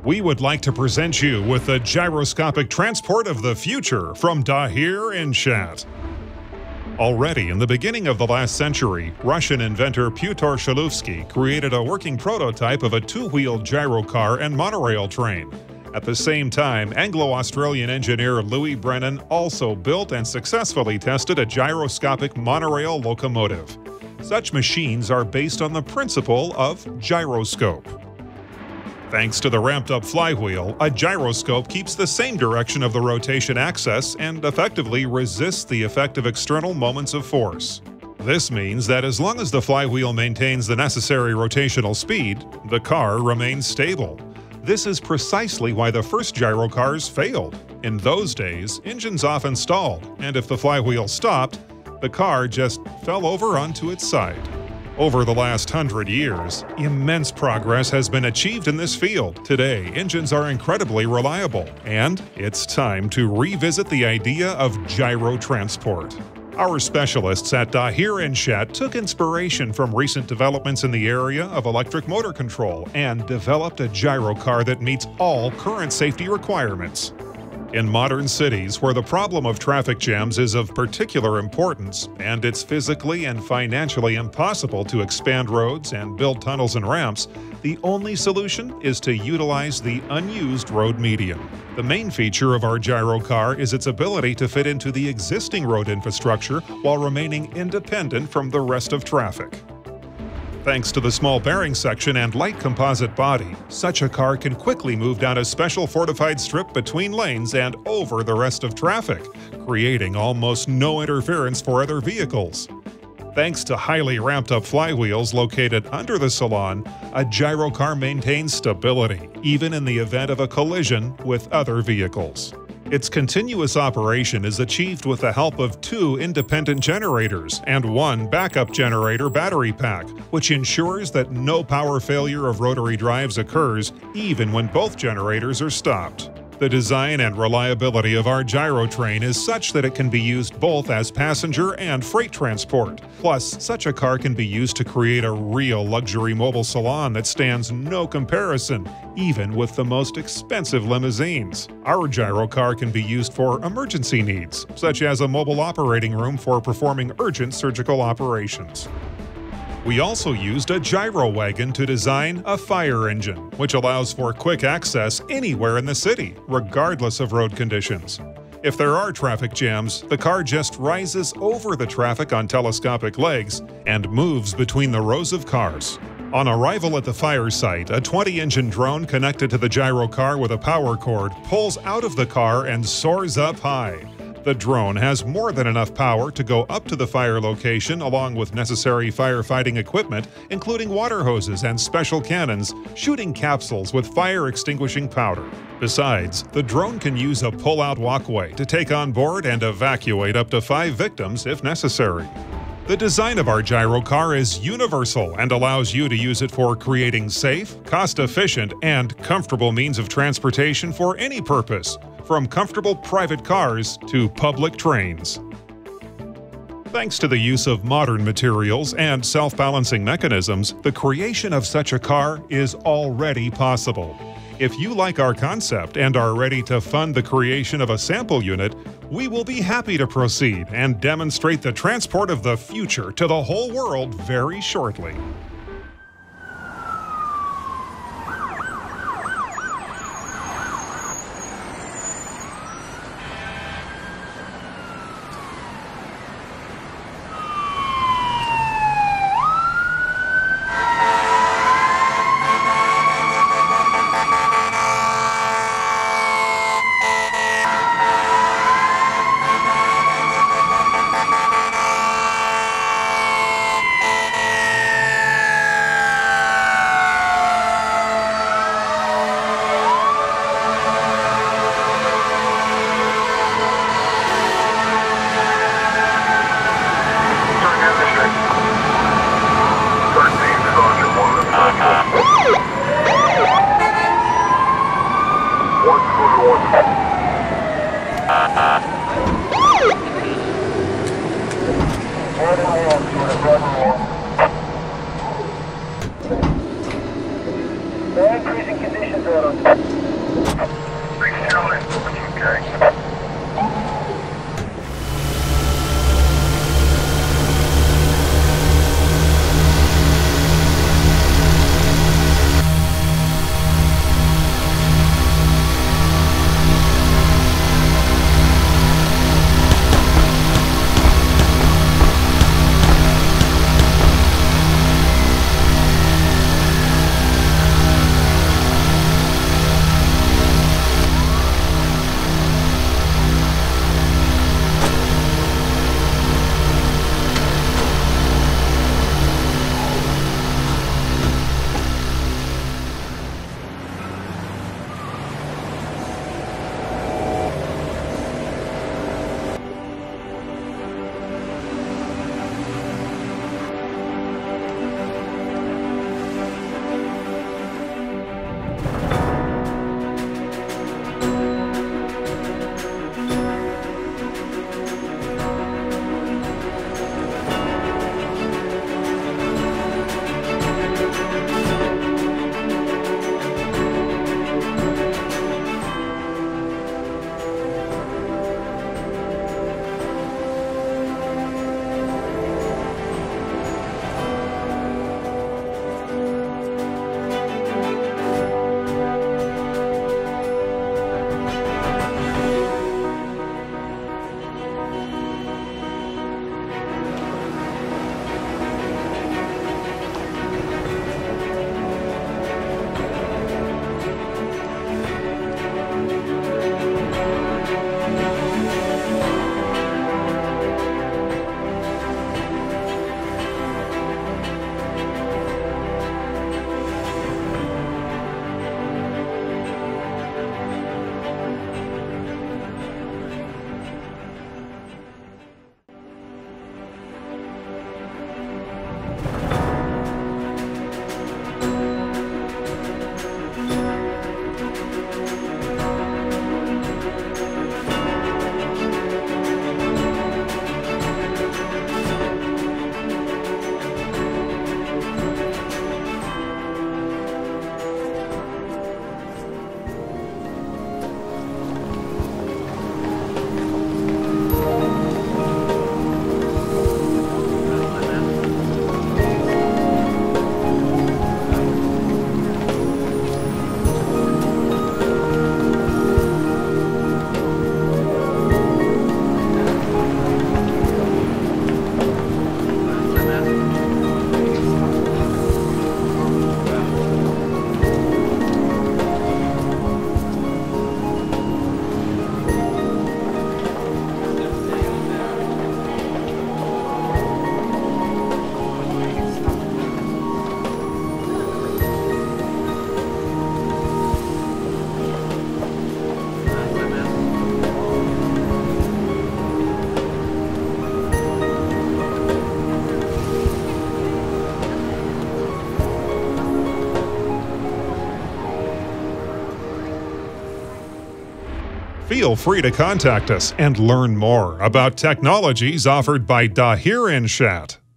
We would like to present you with the gyroscopic transport of the future from Dahir Insaat. Already in the beginning of the last century, Russian inventor Pyotr Shklovsky created a working prototype of a two-wheeled gyrocar and monorail train. At the same time, Anglo-Australian engineer Louis Brennan also built and successfully tested a gyroscopic monorail locomotive. Such machines are based on the principle of gyroscope. Thanks to the ramped-up flywheel, a gyroscope keeps the same direction of the rotation axis and effectively resists the effect of external moments of force. This means that as long as the flywheel maintains the necessary rotational speed, the car remains stable. This is precisely why the first gyrocars failed. In those days, engines often stalled, and if the flywheel stopped, the car just fell over onto its side. Over the last 100 years, immense progress has been achieved in this field. Today, engines are incredibly reliable, and it's time to revisit the idea of gyro transport. Our specialists at Dahir Insaat took inspiration from recent developments in the area of electric motor control and developed a gyrocar that meets all current safety requirements. In modern cities, where the problem of traffic jams is of particular importance, and it's physically and financially impossible to expand roads and build tunnels and ramps, the only solution is to utilize the unused road medium. The main feature of our gyrocar is its ability to fit into the existing road infrastructure while remaining independent from the rest of traffic. Thanks to the small bearing section and light composite body, such a car can quickly move down a special fortified strip between lanes and over the rest of traffic, creating almost no interference for other vehicles. Thanks to highly ramped-up flywheels located under the salon, a gyrocar maintains stability, even in the event of a collision with other vehicles. Its continuous operation is achieved with the help of two independent generators and one backup generator battery pack, which ensures that no power failure of rotary drives occurs even when both generators are stopped. The design and reliability of our gyro train is such that it can be used both as passenger and freight transport. Plus, such a car can be used to create a real luxury mobile salon that stands no comparison, even with the most expensive limousines. Our gyro car can be used for emergency needs, such as a mobile operating room for performing urgent surgical operations. We also used a gyro wagon to design a fire engine, which allows for quick access anywhere in the city, regardless of road conditions. If there are traffic jams, the car just rises over the traffic on telescopic legs and moves between the rows of cars. On arrival at the fire site, a 20-engine drone connected to the gyro car with a power cord pulls out of the car and soars up high. The drone has more than enough power to go up to the fire location along with necessary firefighting equipment, including water hoses and special cannons, shooting capsules with fire-extinguishing powder. Besides, the drone can use a pull-out walkway to take on board and evacuate up to 5 victims if necessary. The design of our gyrocar is universal and allows you to use it for creating safe, cost-efficient, and comfortable means of transportation for any purpose, from comfortable private cars to public trains. Thanks to the use of modern materials and self-balancing mechanisms, the creation of such a car is already possible. If you like our concept and are ready to fund the creation of a sample unit, we will be happy to proceed and demonstrate the transport of the future to the whole world very shortly. Increasing conditions on Feel free to contact us and learn more about technologies offered by Dahir Insaat.